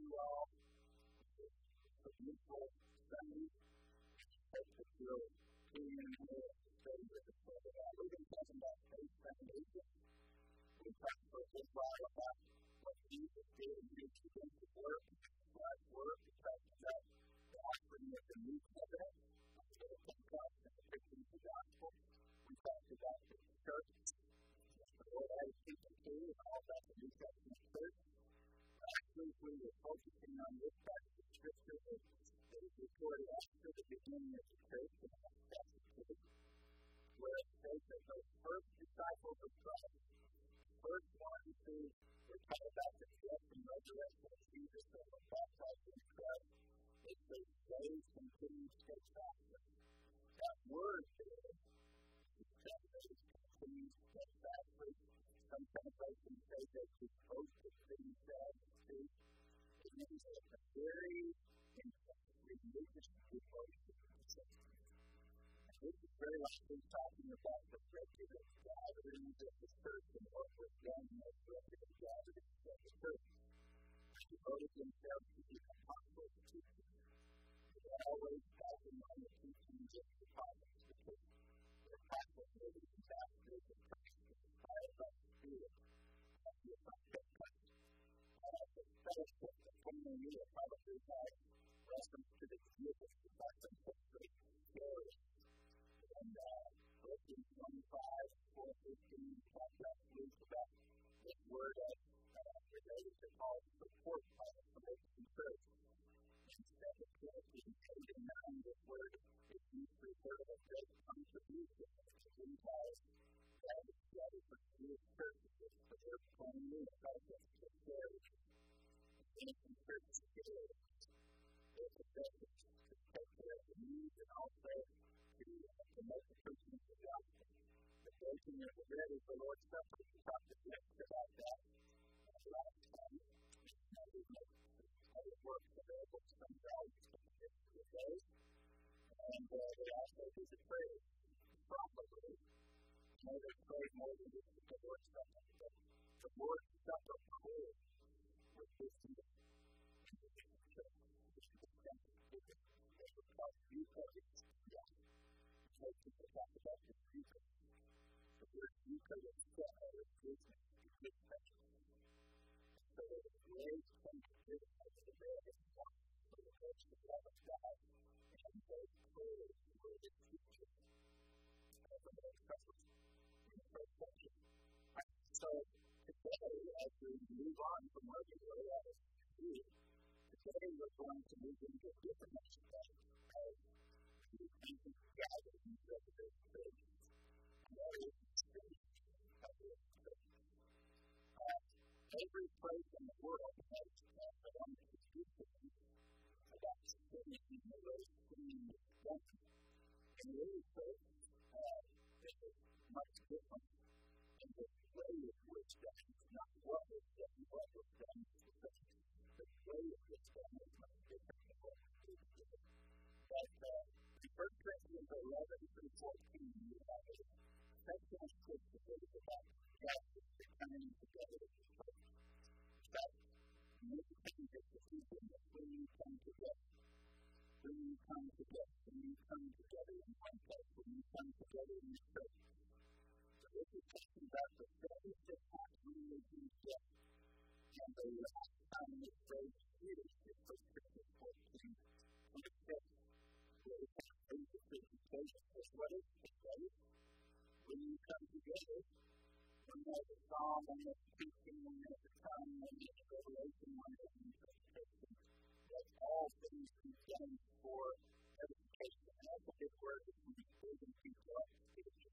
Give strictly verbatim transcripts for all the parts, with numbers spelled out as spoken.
all a beautiful Sunday. Hope that you'll tune in here and study with us for the day. We've been talking about faith foundation. We talked for a little while about what Jesus did in his redemptive work, God's work. We talked about the offering of the new covenant, the Pentecost and the preaching of the gospel. We talked about the church, the Lord has people to, and all about the New Testament church. Last week we were focusing on this passage of Scripture that is recorded after the beginning of the church in Acts chapter two, where it says that those first disciples of Christ, first ones who were taught about the death and resurrection of Jesus and were baptized in Christ, it says they continued steadfastly. That word there, that they continued steadfastly. Some translations say they could boasted themselves too. It means that it's a very intense religious devotion. And this is very likely talking about the regular gatherings of the church and what was done in those regular gatherings of the church. They devoted themselves to the apostles' teaching. They always passing on the teachings of the apostles because the apostles were the ambassadors of Christ, inspired by the Spirit of the apostles. Uh, the fellowship that came in here probably had reference to the Jesus of the second century. And uh, Philippians twenty-five, four, fifteen, talks last week about this word of uh, related to Paul's support by the Philippian church. In Second Corinthians eight and nine, this word is used to refer to a great contribution of the Gentiles that is gathered for Jewish churches, but they're plainly a fellowship to charity. Ancient churches today, there's a message to take care of the needs and also to promote the preaching of the gospel. The breaking of the bread is the Lord's Supper. We talked a bit about that last time. Now we make other work available to some values to those. And uh, they also do the prayer properly. You know, they pray more than just the Lord's Supper. But the Lord's Supper prayer was just in the church. It was called Eucharist. Yeah. Most people talk about the Eucharist. The word Eucharist is business. It's business. So there's a great sensitivity to the bread and wine for the church to love of God and those prayers were the teachers of the Lord's Supper in the first section. So today, as we move on from where we were at as Jews, today we're going to move into a different aspect of the ancient gatherings of the church. And that is the spirit of the church. Uh, every place in the world has a one of the teachings about spinning in the way spinning is done. And the other place uh, is much different in the way in which that is not what was done, what was done is different. The way in which that is much different than what was done. But uh, in First Corinthians eleven through fourteen, you have a section of scripture that is about Catholics coming together as a church. That making a decision that when you come together, when you come together, when you come together in one place, when you come together in the church. So this is talking about the studies that happen when we do that. And the last time we prayed here is First Corinthians fourteen, twenty-six. Where we have a presentation of what is the faith. When you come together, when there's a psalm, when there's a preaching, when there's a tongue, when there's a revelation, when there's an interpretation, that's all things we've done for edification. And that's a big word that we building people up spiritually.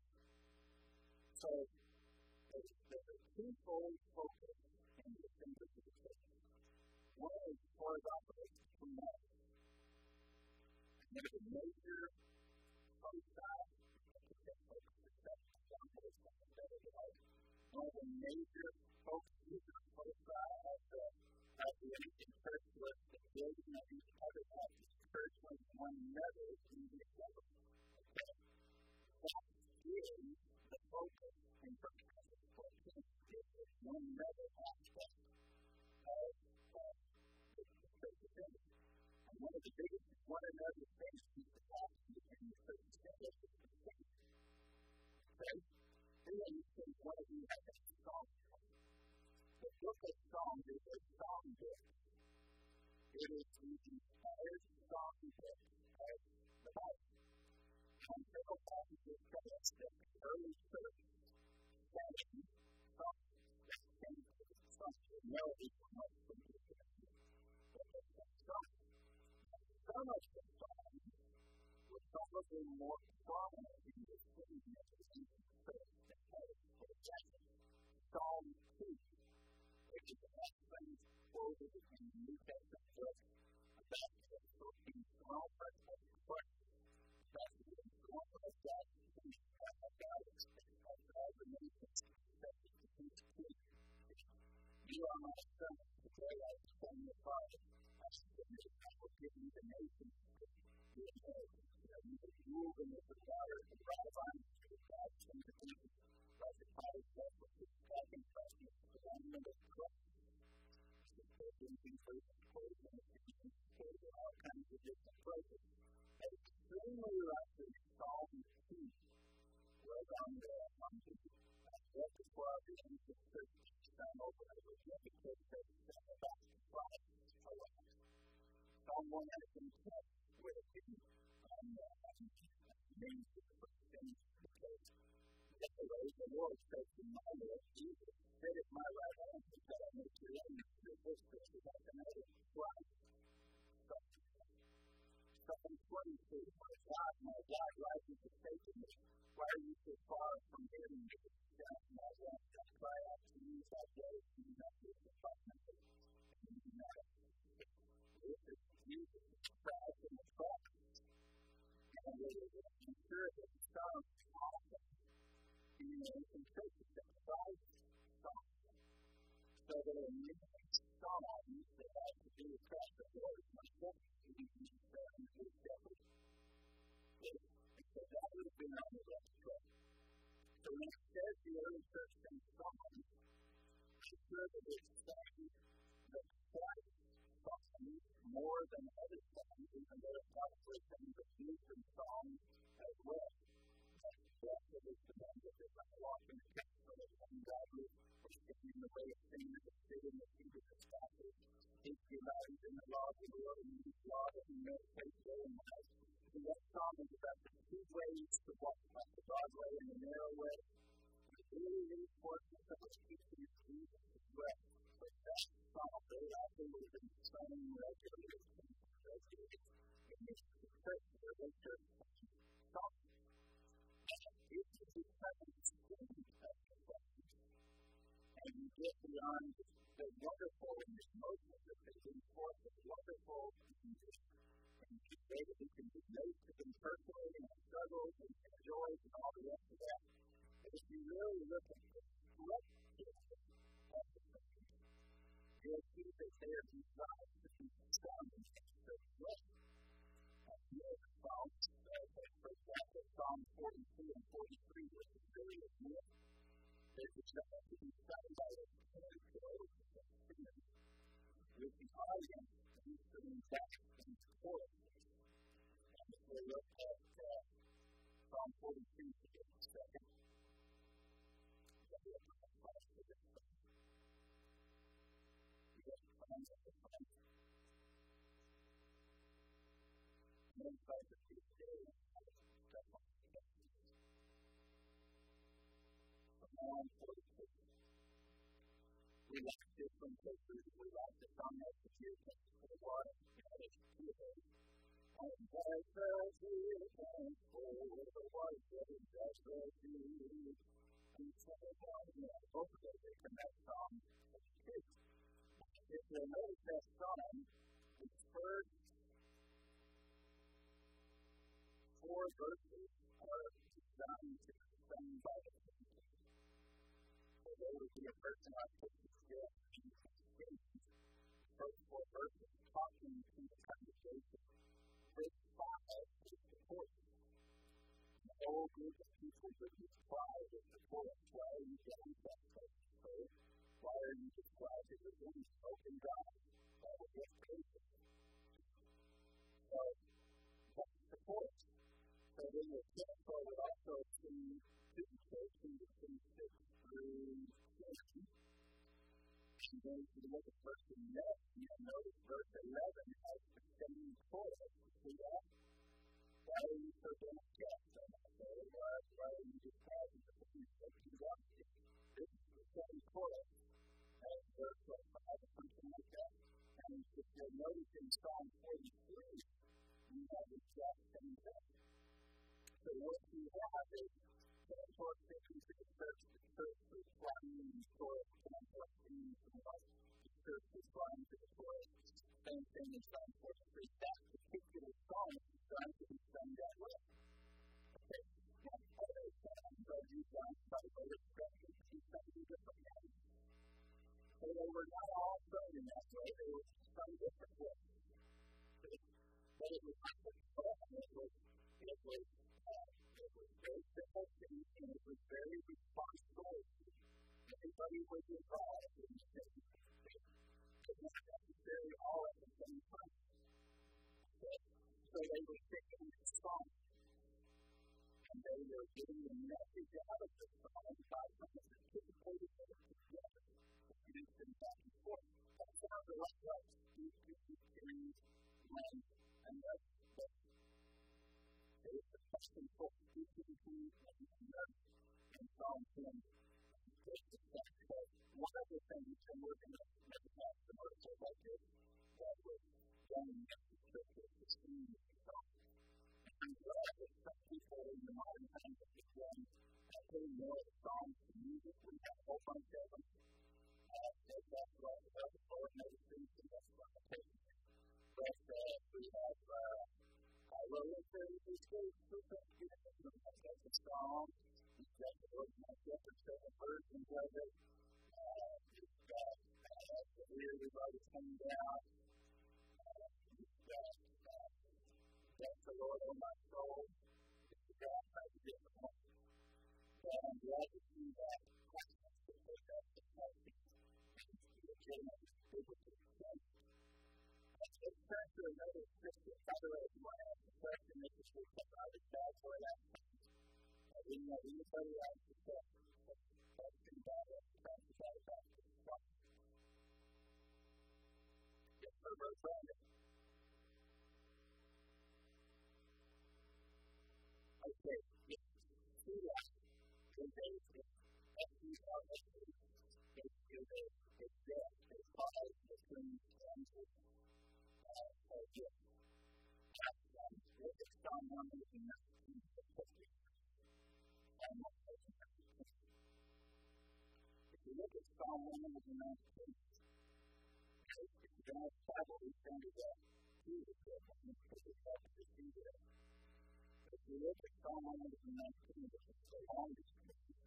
So there's, there's a twofold focus in the things of the church. One is horizontal, from that. There's a major foci, one of the major focuses or foci of the, of the ancient church was the building of each other up. The church was one another in the other. Okay? That is the focus in First Corinthians fourteen. It is one another aspect of uh, the things. And one of the biggest, one of the other things people have in the certain standards is the thing. Okay? Then you think, what do you have a song? The book of Psalms is a song book. It is the entire song book of the Bible. And several passages tell us that the early church sang songs that came to the songs with melody from much from the church. But they sang songs. Some of the songs were probably more prominent in the city of the ancient church than others. For example, Psalm two, which is often quoted in the New Testament book about the broken throne of Christ. That's the throne of God, of God, of all the nations, that is the King of Kings. You are my son, today I become your father. I submit, I will give you the nations. You know, that you will rule them with the water, the dry vine, the God, and the people, like the potter's vessel, the God and trust you, the ornament of Christ. All kinds of different places. But extremely likely Psalm two was on the on the just before I began to search Psalm over it was repetitive that about five Psalm one has been kept with a big on the names of the things because the way the Lord says in my Lord Jesus, sit at my right hand until I make your enemies your footstool. That's another slide. Psalm twenty-two, my God, my God, why did you say to me, why are you so far from hearing me? Down my one, I cry out to you by day, and you not hear the promise. And you do not this is Jesus, Christ, and the promise. And it is ensure that the Psalm is awesome. And you know, in churches that Christ Psalm. So there are many Psalms that have to do with Christ the Lord. My God, you can say, so that would have been on the left foot. So when it says the early church sang songs, it's sure that it's saying that Christ songs more than other songs, even though it's probably saying the future songs as well. That's just that it's the one that is like walking the temple of one God who is singing the way of singing the city in the feet of the statues. His delight in the law of the Lord and his law that he meditates day and night. And that song is about the two ways to walk, like the Broadway and the narrow way. It's really, really important for us to keep these Jesus as well. But that song, they actually would have been sung regularly in this church, where they church song. And it's just because it's and you get beyond the wonderful and the emotional that they bring forth, the wonderful music. And you say that you can relate to them personally and the struggles and the joys and all the rest of that. But if you really look at the collective of the country, you'll see that there are these lives that you can sound and the rest of the other Psalms. For example, Psalm forty-two and forty-three, which is really a gift. There's a chance to be sung by a parent with the audience who's doing that in support. And if we look at uh, Psalm forty-two to get a second, then we have to find the difference. We have to find the difference. And then find the two days. Psalm forty-two. We like different places. We like the song of the Jesus for the water. It's two of those. And I felt you and for the water that is just for you. And so on, you know, both of those are from that song. If you'll notice that song, the first four verses are designed to be sung by the people. So there would be a person I put the skill in the first four verses talking to the congregation. Verse five is the chorus. The whole group of people would be quiet at the chorus. Why are you getting that chorus? Why are you described as a really spoken God? That would be patient. So that's the course. So then the fifth floor would also see student safety between six through seven. And then if you look at verse eleven, you'll notice verse eleven has the same chorus. See that? Why are you so democratic? Okay, why, why are you just having the student safety up? This is the same chorus as verse five or something like that. And if you'll notice in Psalm forty-three, we have the exact same thing. So what you have is the chorus fifty to the church, the church is flying in the chorus, and the church is flying to the chorus. Same thing in Psalm forty-three. That particular song is trying to be sung that way. Okay, now other songs are used on by other expressions to be sung in different ways. So they were not all sung in that way, they were sung different ways. But it was not just fun, it was, it was, uh, it was very simple things, and it was very responsible. Everybody was involved in the thing. It was not necessarily all at the same time. Okay? So they were singing the song, and they were getting the message out of the song by participating in it together. And back and forth. That sounded like what these two series went and that there was a question for each of the two and Psalm ten. So one of the things, and we're going to make that commercial like this, that was done in the church was the singing of the song. And I'm glad that some people in the modern times have begun putting more of the songs to music. We have a whole bunch of them. Uh, that's right, about the four medicines, and that's what I'm taking. But uh, we have, uh, I wrote it for this week, that's a song, we've got the organized effort, seven versions of it, uh, we've got, uh, the year we've already come down, uh, we've got, uh, that's the Lord of my soul, we've got uh, the different ones. But I'm glad to see that question, because that's the question. Let's turn to another scripture. By the way, if you want to ask a question, this is what I would tell for that. I didn't know anybody else to say. That's too bad. That's too bad. That's too bad. Yes, sir, Brother Brandon. Okay. See that. Okay. That's too bad. That's too bad. It's good. It's dead. It's five. It's three. It's two. Uh, so, yeah. That's one. Look at Psalm one nineteen. If you look at Psalm one nineteen, if you don't have Bible, we turn to that. Jesus said, because it's hard to see there. If you look at Psalm one nineteen, which is the longest scripture,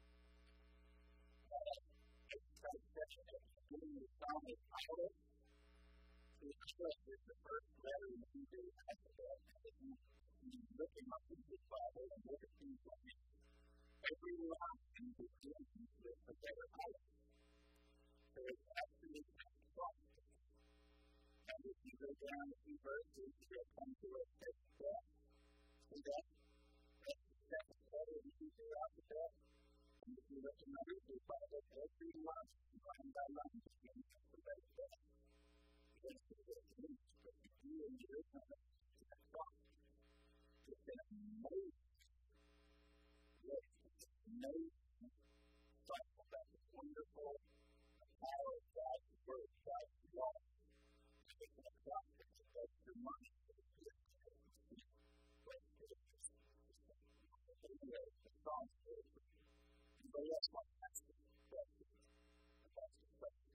that section at the beginning of the Psalm is titled, the express is the first letter in the Hebrew alphabet. If you look in my Hebrew Bible and look at things like this, every line in the Hebrew is a letter Aleph. So it's actually strong. And if you go down a few verses, you'll come to a text that. See that? That's the second letter in the Hebrew alphabet. And if you look in my Hebrew Bible, every line, line by line, begins with the letter that. It's the means, but the view in the original is a song. It's an amazing, yes, it's an amazing song about the wonderful power of God's word, God's law. It's a song that does the money for the good. But it's a song for the good. Anybody else want to ask me a question? That's the question.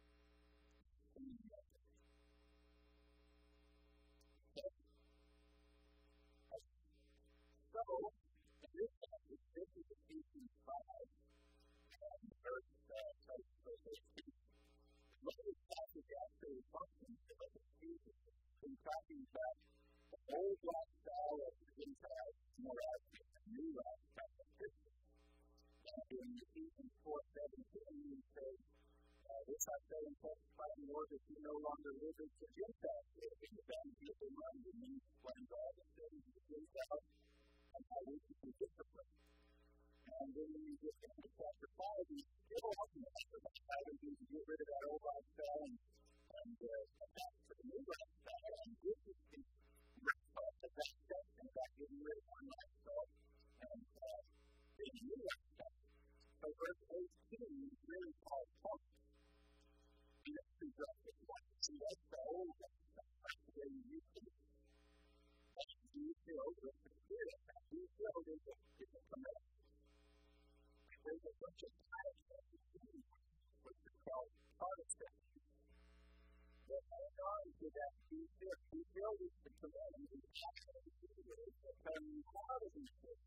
So, this passage, this is Ephesians five, and verse eighteen. What this passage actually functions as Jesus is talking about the old lifestyle of the Gentiles morality and the new lifestyle of Christians. And in Ephesians four seventeen, he says, uh, this I say and testify more that you no longer live as the Gentiles live in the bounty of the mind and you explain all the things of the Gentiles and how we can be disciplined. And then when you get into chapter five, he's still talking about how we need to get rid of that old lifestyle and, and uh, adapt to the new lifestyle. And this is the response of that section about getting rid of one lifestyle and uh, the new lifestyle. So verse eighteen is really called talk. And it's two verses. One, see, that's the old lifestyle. That's the way you used to be. That's the you feel with the Spirit. That's the you feel with the different commandments. There's a bunch of types of things which are called Protestants. But hang on to that you feel. You feel with the commandments. It's coming out of these things.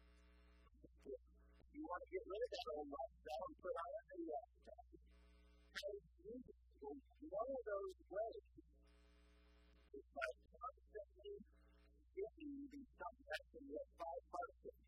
You want to get rid of that old lifestyle and put on a new lifestyle. One of those ways is by constantly giving you these sometimes in your five parts of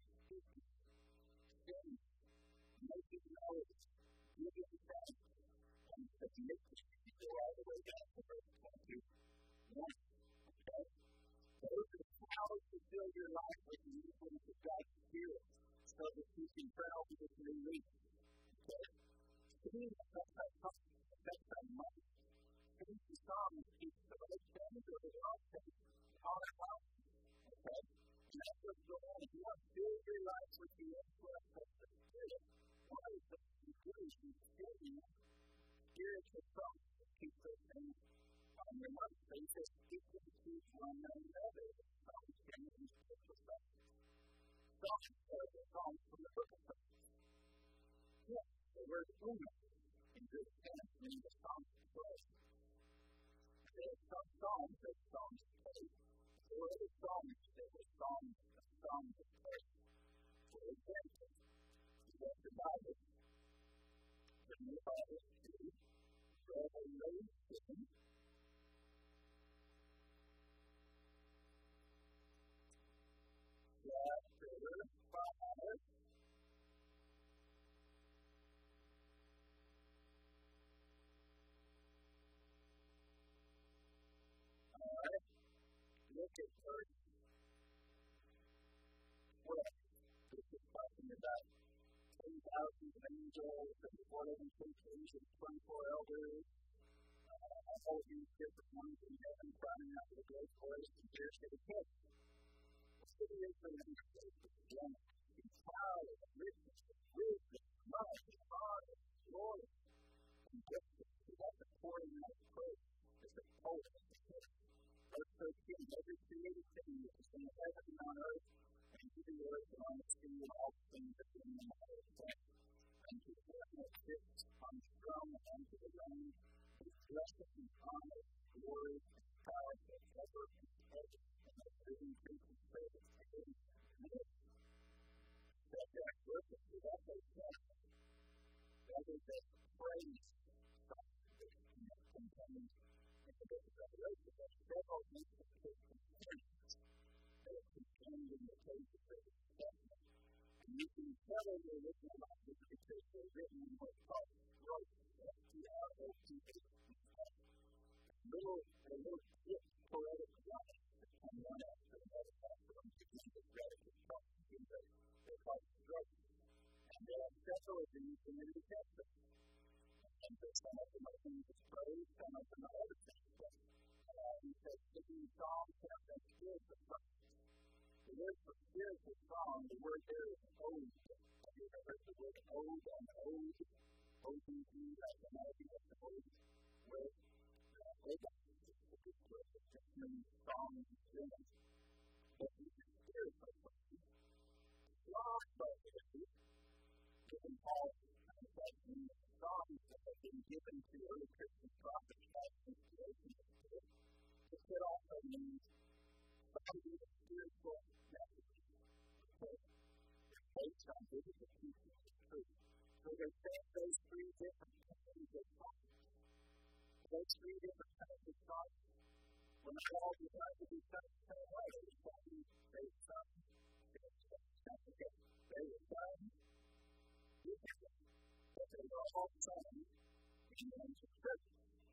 make it knowledge, give it thanks, and submit to go all the way down to verse twenty-one. Okay? Those are how to fill your life with the influence of God's Spirit so that you can travel to this new week. Okay? To me, that's how something affects our mind. Things the psalm speaks to the things or the wrong things. All that out. Okay? And that's what's going on. If you want to fill your life with the influence of the Spirit, one of the things you do is you fill you spiritual songs that keep those things on your mind. So you just speak them to one another. Songs can be spiritual songs. Songs are the songs from the book of Psalms. Yeah, the word Owen in this sense means the songs of praise. There are some songs that songs of praise. There are other songs that are songs of songs of praise. For example, you have the Bible, the new Bible too, Revelation, chapter five, alright, look at verse twelve. This is talking about ten thousand angels and four living creatures and twenty-four elders. Uh, all these different ones in heaven crying out with a great voice and tears to the king. The city is the name of the strength, and power, and riches, and wisdom, and might, and honor, and glory, and justice. So that's a pouring out of praise. It's a poet. Verse thirteen, every created thing that is in the heaven and on earth, and to the earth and on the sea, and all things that are in the water, and to the one that sits on the throne and to the Lamb, is blessed and honor, glory, and power forever and ever. And the living creatures say the same. That that worship is also blessed. That is a praise song that contains in the book of Revelation. There's several instances of praise that are contained in the pages of the Testament. And you can tell in the original language because they're written in what's called Broadway. S T R O P H. Little, a little gift poetic line on one after another after them to be the predicate songs. They're called Broadway. And there are several of these in the New Testament. And so some of them are things of praise, some of them are other things. But uh, he says, singing songs have been spiritual songs. The word for spiritual song, the word there is ode. Have you ever heard the word ode and ode? O D E, like an idea of the ode. Where uh, ode is a good word. It just means song and feeling. But these are spiritual songs. Songs are spiritual. Given Paul, that means songs that have been given to early Christian prophets by inspiration of the Spirit. It could also mean songs of spiritual messages. Okay? They're based on biblical teachings of truth. So they're saying those three different kinds of songs. Those three different kinds of songs were not all designed to be sung the same way. They were sung based on spiritual messages. They were sung differently. But they were all sung in the names of Scripture.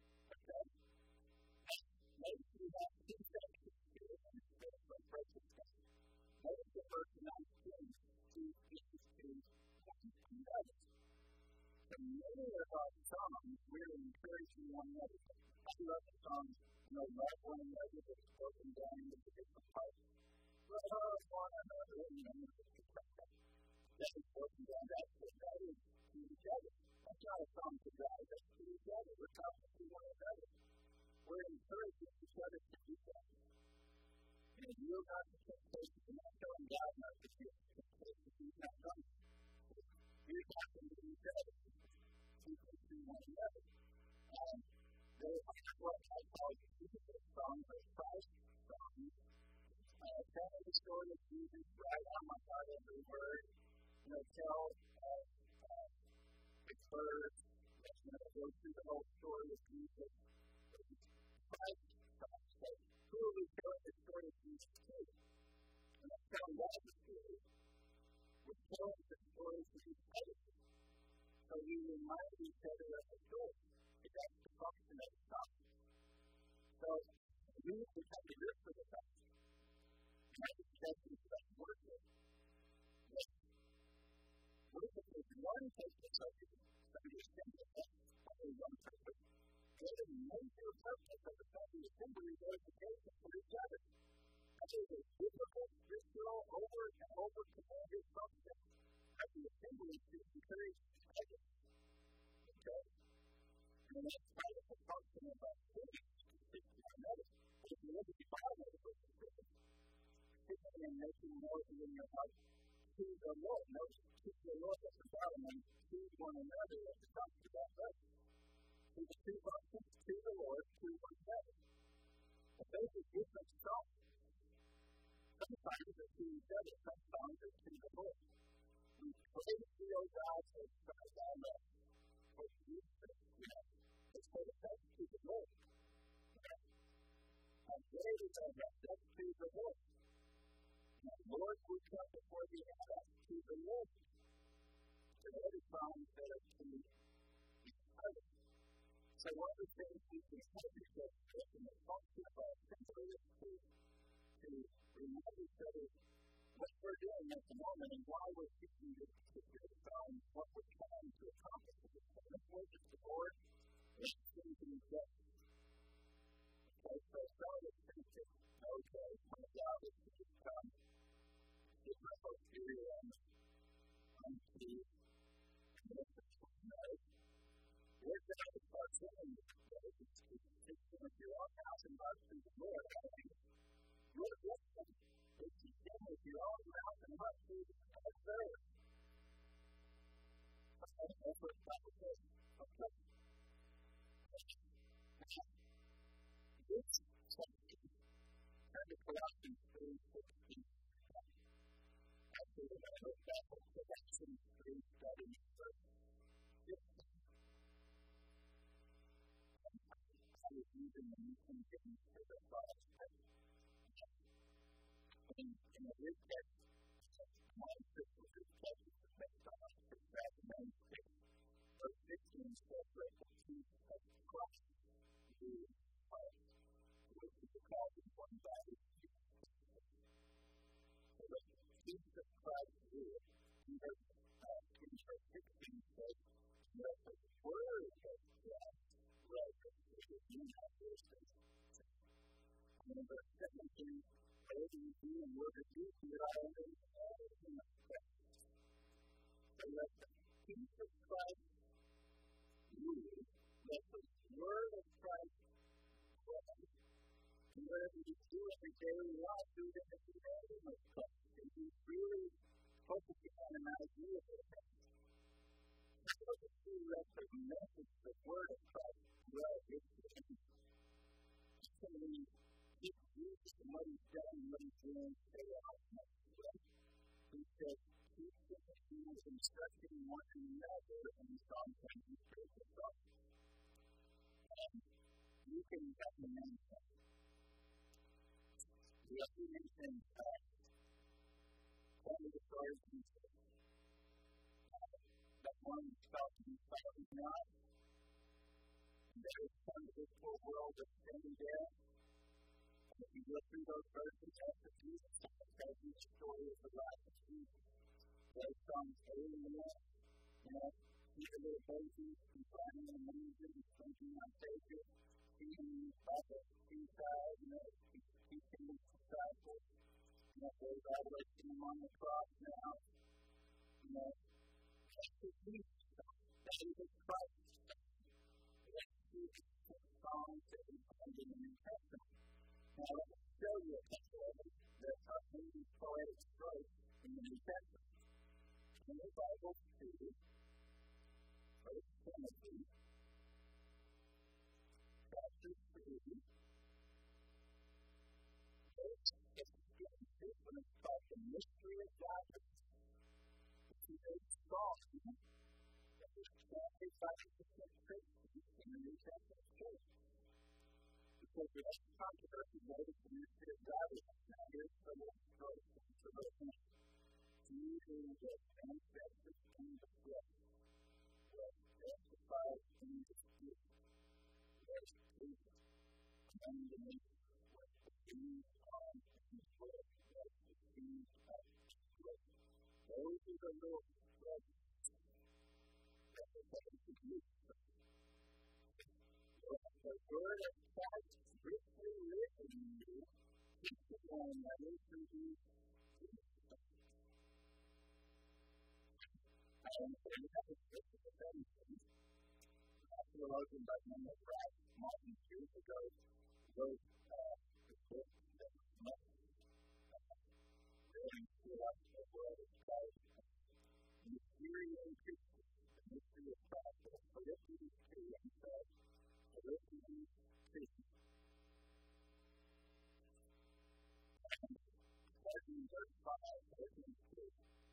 Okay? Maybe you have two sections here in the spirit of righteousness. Notice the verse nineteen, two speaks to one another. So many of our songs, we're encouraging one another. I love the song, you know, love one another, but it's broken down into different parts. Love one another, you know, that is broken down. That's what that is to each other. That's not a song to God, that's to each other. We're talking to one another. We're encouraging each other to do that. And you're not the temptation, you're not telling God not to do temptation, he's not coming. You're talking to each other. People to one another. And there are what I call Jesus songs or Christ songs. Uh, tell the story of Jesus right on my heart every word. You know, tell uh, uh, the verse, you know, go through the whole story of Jesus. Christ songs. So who are we telling the story of Jesus to? And I tell one of the stories. We're telling the story to each other. So we remind each other of the story. That's the function of the song. So we need to come to grips with the fact. Trying to check these stuff worship. Worship is one take the subject. Somebody assembly. That's only one purpose. The other major purpose of the Sunday assembly is edification for each other. That is a biblical, scriptural, over and over commanded function of the assembly to encourage each other. Okay? And that's part of the function of our faith to seek one another. If you look at the Bible, the book of Scripture, seeking and making more in your heart to the Lord. Notice, to the Lord at the bottom and to one another at the top of that verse. To the two functions, to the Lord, to one another. But those are different songs. Sometimes they're to each other, sometimes they're to the Lord. We praise the O God for Christ our love. For Jesus, you know, it's for the best to the Lord. And David says that best to the Lord. And Lord, we come before the best to the Lord. The other songs that are to each other. So one of the things we can help each other with in the function of our assembly is to, to remind each other what we're doing at the moment and why we're seeking this particular song, what we're trying to accomplish with this. And let's worship the Lord and sing to each other. Okay, so some of the things that okay, my job is to just come, get my folks here and on Steve, and let them know. We're going to start singing this today. It's consistent with your own house and march to the Lord. I mean, you're listening. It's consistent with your own house and march to the Lord. Okay, that's what the Bible says. Okay. This section, turn to Colossians three sixteen. Actually, we're going to look back at Colossians three starting in verse fifteen. I was using the New King James for the thought. In, in the Greek text, my sister Greek text is the text on our back in ninety-six. Verse fifteen says that the chief of Christ is Christ. Which is the cause of one body. So the chief of Christ is, in verse sixteen says, that the word of God was in that verse. And in verse seventeen, whatever you do and word of you, do it all in the Christ. So let the chief of Christ rule, let the word of Christ rule. Whatever you do every daily life, do it in the name of Christ. And you really focusing on an idea of it. So that you let the message, the word of Christ, dwell with you. So we keep Jesus and what he's done and what he's doing, stay out next to us. He said, keep you instructing one another in Psalm twenty-three. And you can recommend that. We have to mention uh, one of the stories of Jesus. Uh, that one felt he felt not. And has come to this whole world of sin and death. And if you look through those verses, that's the Jesus tells you the story of the life of Jesus. Based on alienness, you know, he's a little baby, he's running in the manger, he's thinking on Savior, feeding by the seaside, you know, he's teaching his disciples, you know, goes all the way to him on the cross now, you know, that's the Jesus, that is his Christ, that's Jesus' songs that we find in the New Testament. Now, let me show you a couple of them that are in these poetic strokes in the New Testament. In the Bible, too, First Timothy, chapter three, verse sixteen, when it's called the mystery of godliness. This is a song that was chanted by the Christians in the New Testament church. Because we have to controversy what is the mystery of godliness. Now, here's the little story. It's a little thing. Jesus was manifested in the flesh, was justified in the spirit, was pleased among the nations, was believed on in the world, was received of the Lord. Those are the Lord's brothers that are going to be the word of Christ richly written in you, teach one another through these I don't know if you have a scripture for that. A theologian by the name of Brad Martin years ago wrote uh, the book that was much really throughout the world. It's called Mystery of Christians, the Mystery of Christ. It's Philippians two, and it says, Philippians two. And starting in verse five, Philippians two.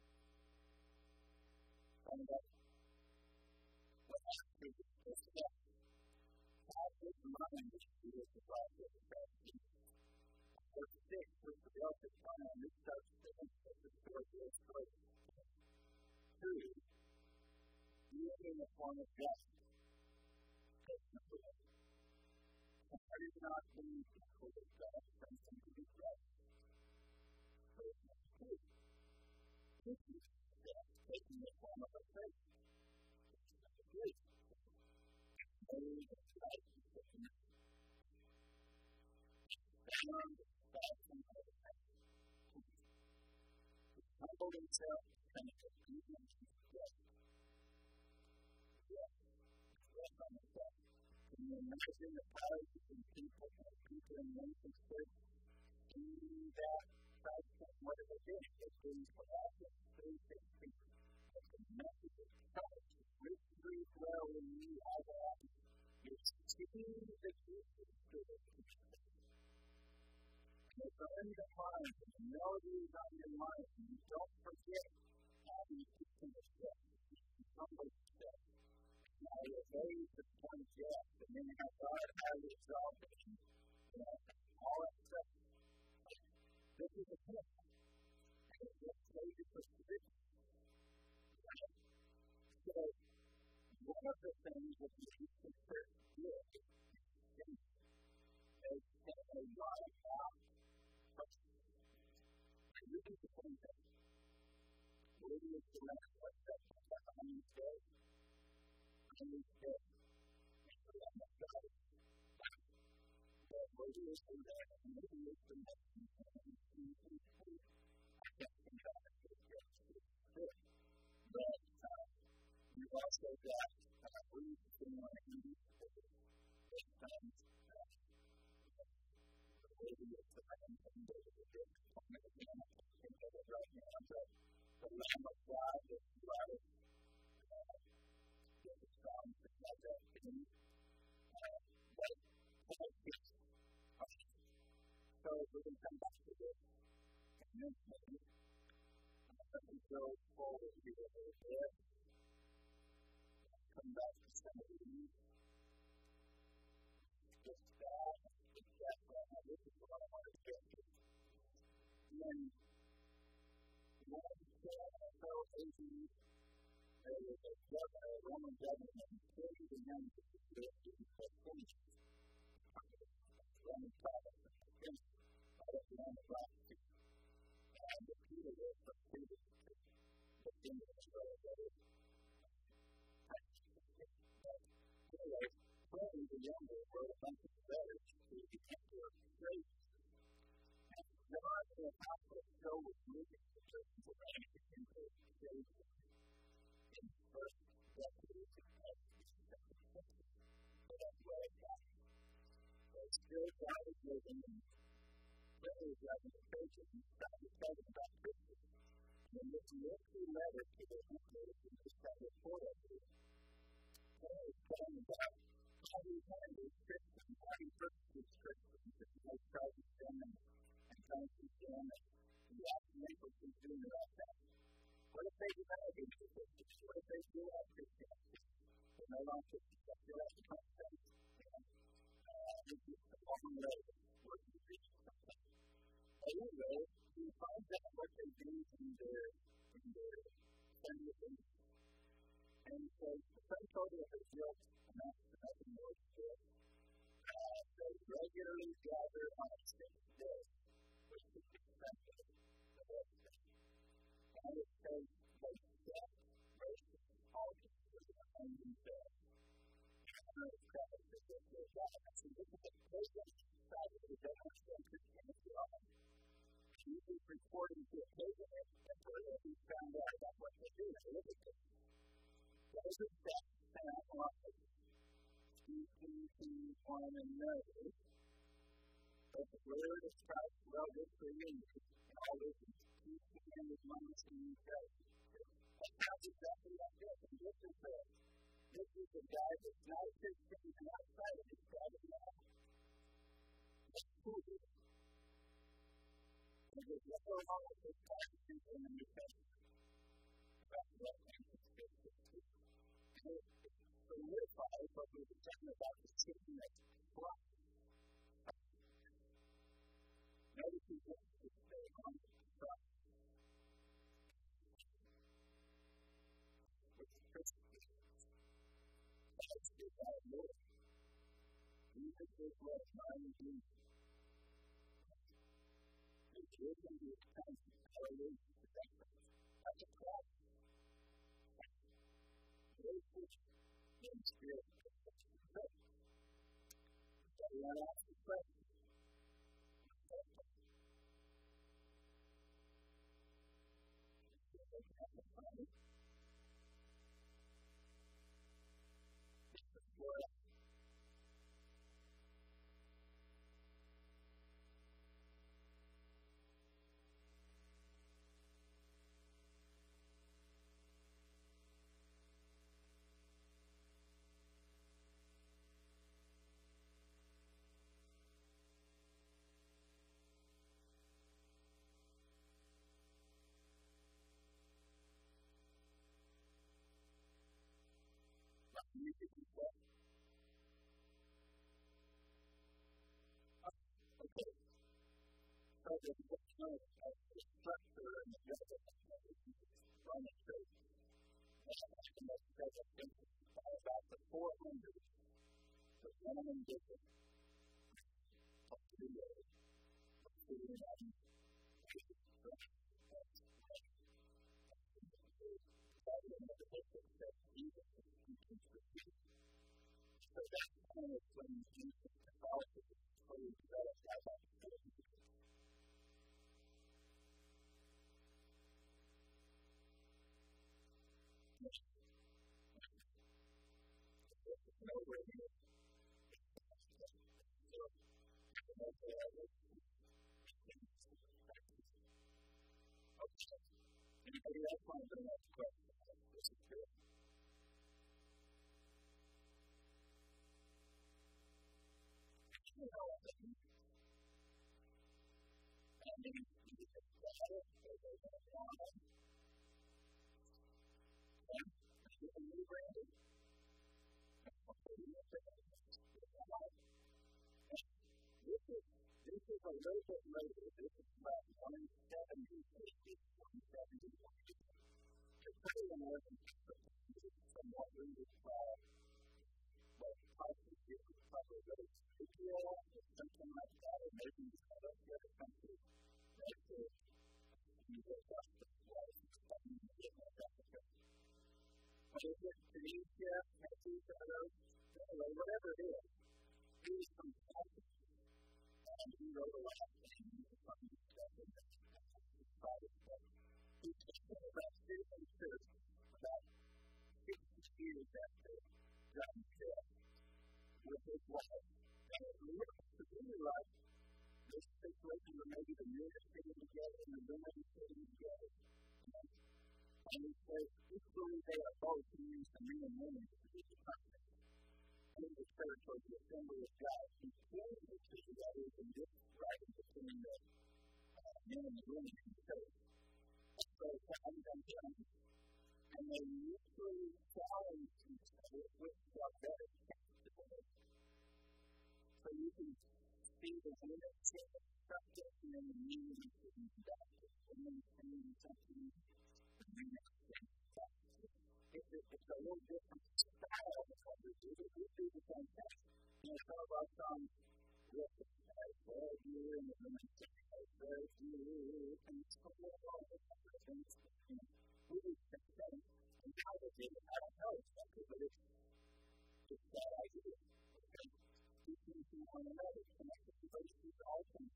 And that what happens is this step. God is mind is to do the life of the Christ. Verse six, which the else is fine on this substance of the story of Christ. Two, being in the form of justice. And I did not believe the equal of God, something to be right. Verse two, this is taking the form of a faith. Good. Made of light and sickness. Found fashion of a faith. Humbled himself and obedience to death. Yes. Death on the cross. Can you imagine the thousands of people and people in nations stood in that Christ? What did they do? They came for all the faith and faith. The message of Christ richly dwell in you all the while. You're seeing the Jesus Spirit. And it's on your mind, and the melody is on your mind, and you don't forget how you keep in the step. Somebody step. Now you're ready to point death, and then how God has it salvation. You know, all that stuff. This is a gift. And it's just made for position. So, one of the things that you should consider is they set a life out. And you can defend that. Where do you select what's that? How many days? How many days? The Lamb of God. But where do you see that? And maybe it's the next thing. I can't think of it. But, you've also got uh, Ruth in one of these eight times uh, the lady of the Lamb and the big one of the Lamb and the right now, but the Lamb of God that brought us uh, that was found to have that thing. Uh, but uh, it's uh, so we're going to come back to this and then maybe uh, let me go forward here a little bit. Come back to some of these. Just that, just that, uh, this is what I want to get to. When one fellow Asian, there was a, judge, a Roman governor, and he killed the young people, because some Roman Catholic, I was the only black and the Peter was the Peter, the Peter was the anyway, Tony the younger wrote a bunch of letters to the emperor Great. And the Roman Catholic show was moving to certain ceramic into Great in the first decade of the so that's where I got it. So still God is living in Larry was writing the pages and started telling about Christmas. And this lengthy letter to the emperor in the second quarter of it, Paul is telling about how he handles Christians, how he persecutes Christians, and how he charges them and, and punishes them, and he asks them what he's doing about that. What if they do that against the Christians? What if they do have Christians? They're no longer Christians, but they're like the Christians. And uh, this is a long letter working to reach something. Anyway, he finds out what they do in their, in their Sunday things. And he says, the sum total of their guilt amounts to nothing more than guilt. Uh, they regularly gather on a sixth day, which is expensive to work with. And it says, most death, mercy, all things are behind themselves. And it's Christ that does their God. So this is a pagan society that doesn't understand Christianity at all. Jesus reporting to a pagan emperor that he found out about what they do. They look at this. Those are steps that I want to speaking to one another. But the word of Christ, well, this for you, and all this is teaching and admonishing each other. That sounds exactly like this. And this is the, this is the guy that's not a Christian and outside of this guy that's not. That's cool. And there's nothing wrong with this guy that's in the New Testament. That's what Jesus says. So we're five, but we're talking about the chicken that's black. Notice he wants to stay on the front. Which is Christian. That's the God Lord. Jesus is what mine and you. The children who come to hallelujah to that. That's a problem. Very Christian. In spirit, so we want to ask the question. Music is what? Okay. So there's what's known as the structure and the method of Roman church. And that's the most present thing. By about the four hundred, the Roman bishop of the world, the United States, so that's kind of when Jesus Catholicism fully developed out of the church. Nowhere near. So, okay. Anybody else want to bring up a question? This is good. You know what I mean? I mean, you just have to have it, so there's a lot of and this is a new branding. This is, this is a little bit later. This is about one seventy, one seventy. It's pretty amazing from what we would call what I consider probably whatever it is, he was from Paducah, and he wrote a lot of things from the stuff in the private stuff. He came about Citizen Church about sixty years after John's death with his wife. And it looked to me like this situation where maybe the men are sitting together and the women are sitting together. And he says, equally they are both to use the men and women to be the company. In the church or the assembly of God, he pointed the two together and this writing between the uh, men and the women in the church. And so times and times, and they mutually challenge each other with what better together. So you can see the women sitting structure and then the men sitting together. And then saying something. It's a, it's a little different style of what we do, but we do the same thing. You know, some of our songs look as well as you and the women sing as well as you and so on all the other things. You know, we do the same thing. And how they did it, I don't know exactly, but it's it's that idea. Okay? Speaking to one another, connected to those people, all things.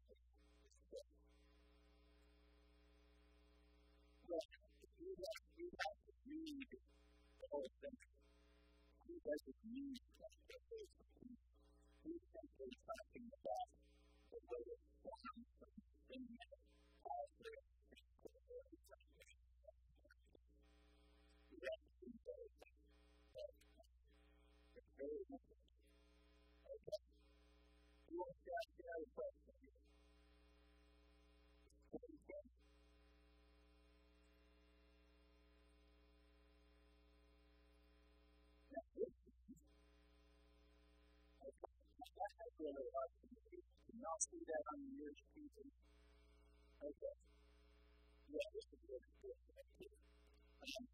Well, you have, you have to read the whole thing. Who doesn't need that phrase? Who's simply talking about the way it's formed from the thing that all the people are talking about? You have to read those things. It's very important. Okay. Who wants to ask another question? Okay. That's really hard to do. Can y'all see that on your speaker? Okay. Yeah, this is really good. Um,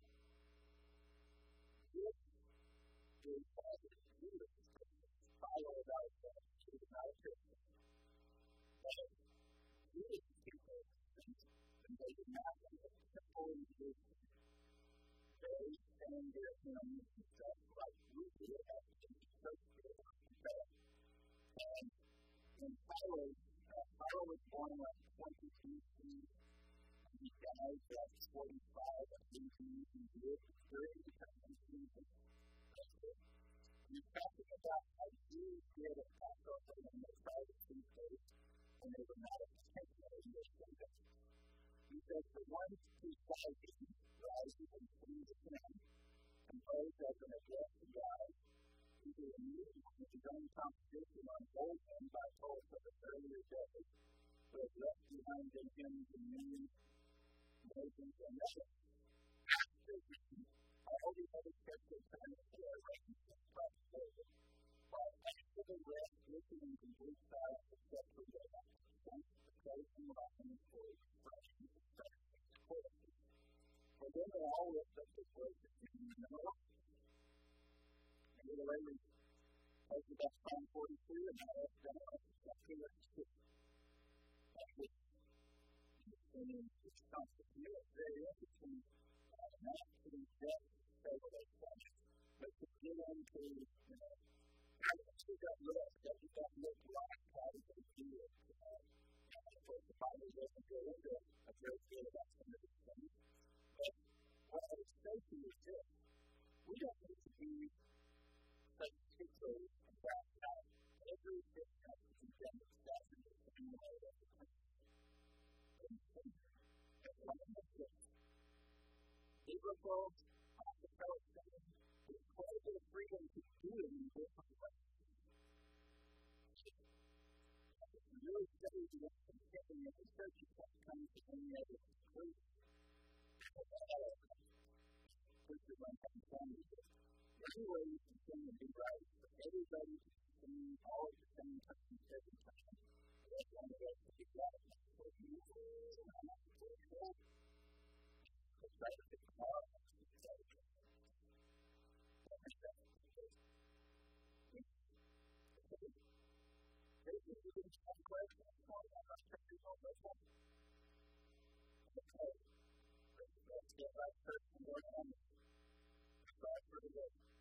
this is positive. Follow about that. It's not different. But these people, and they did not have a simple existence. They stand there and stuff like we do have to be so good. And in Paulo, uh, Paulo was born at twenty-two, and he died at forty-five. I think he lived during the time of Jesus. He's talking about how Jews did a Passover when they tried to feed those, and they were not intentional in their kingdom. He says, the ones who died didn't rise even from the sin, and those that are against the God, he did immediately with his own composition on bold him by both of the earlier days, who had left behind in him the new Moses and others. After him, all the other churches kind of were arranged by David, while after the rest listening to his style except for the place and walking for his expression of support. For then they all lift up the voice of him in the middle. And the way we take about Psalm forty-two and now let's go on to chapter six. That was in this concept here. It's very interesting. Uh, not to be dead, so that but to get into, you know, how does that look? Does that look like? How does it feel? Uh, of course, the Bible doesn't go into a great deal about some of these things. But what I would say to you is this. We don't need to be such pictures about how every different condemned stuff in the same way that the biblical hospitality is quite a freedom to do it in different ways. You really study the understanding of the church is what comes to any other conclusion. This is one thing I'm with it. Anyway, you can sing and be right, but everybody can sing all at the same time every time. That's one of those to be right. So if you are not careful, it's like a car. Okay, let's get right first and work on the start for the day.